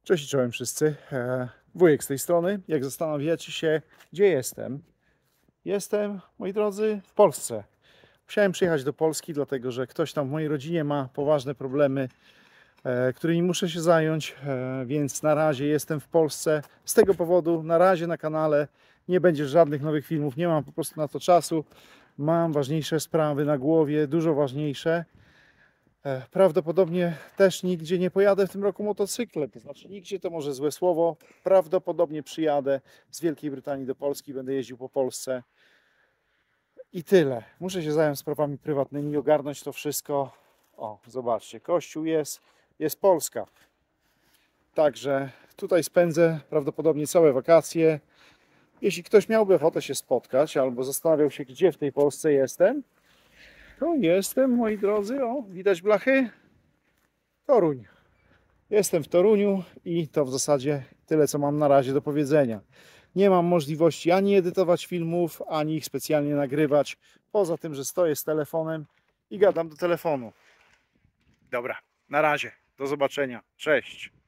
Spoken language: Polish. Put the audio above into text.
Cześć i czołem wszyscy. Wujek z tej strony. Jak zastanawiacie się, gdzie jestem? Jestem, moi drodzy, w Polsce. Musiałem przyjechać do Polski, dlatego że ktoś tam w mojej rodzinie ma poważne problemy, którymi muszę się zająć, więc na razie jestem w Polsce. Z tego powodu na razie na kanale nie będzie żadnych nowych filmów, nie mam po prostu na to czasu. Mam ważniejsze sprawy na głowie, dużo ważniejsze. Prawdopodobnie też nigdzie nie pojadę w tym roku motocyklem, to znaczy nigdzie to może złe słowo. Prawdopodobnie przyjadę z Wielkiej Brytanii do Polski, będę jeździł po Polsce i tyle. Muszę się zająć sprawami prywatnymi, ogarnąć to wszystko. O, zobaczcie, kościół jest Polska. Także tutaj spędzę prawdopodobnie całe wakacje. Jeśli ktoś miałby ochotę się spotkać albo zastanawiał się, gdzie w tej Polsce jestem, to jestem, moi drodzy, o, widać blachy? Toruń. Jestem w Toruniu i to w zasadzie tyle, co mam na razie do powiedzenia. Nie mam możliwości ani edytować filmów, ani ich specjalnie nagrywać, poza tym, że stoję z telefonem i gadam do telefonu. Dobra, na razie, do zobaczenia, cześć.